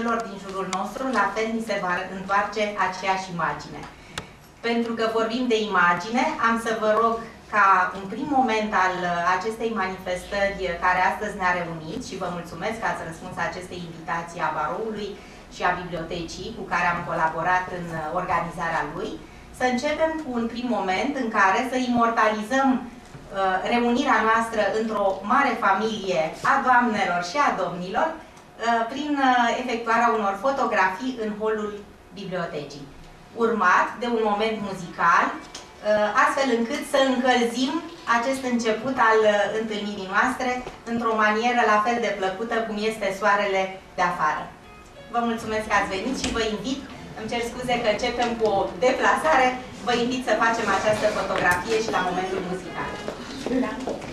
celor din jurul nostru, la fel ni se va întoarce aceeași imagine. Pentru că vorbim de imagine, am să vă rog ca un prim moment al acestei manifestări care astăzi ne-a reunit, și vă mulțumesc că ați răspuns acestei invitații a Baroului și a Bibliotecii cu care am colaborat în organizarea lui, să începem cu un prim moment în care să imortalizăm reunirea noastră într-o mare familie a doamnelor și a domnilor prin efectuarea unor fotografii în holul bibliotecii, urmat de un moment muzical, astfel încât să încălzim acest început al întâlnirii noastre într-o manieră la fel de plăcută cum este soarele de afară. Vă mulțumesc că ați venit și vă invit, îmi cer scuze că începem cu o deplasare, vă invit să facem această fotografie și la momentul muzical. Da.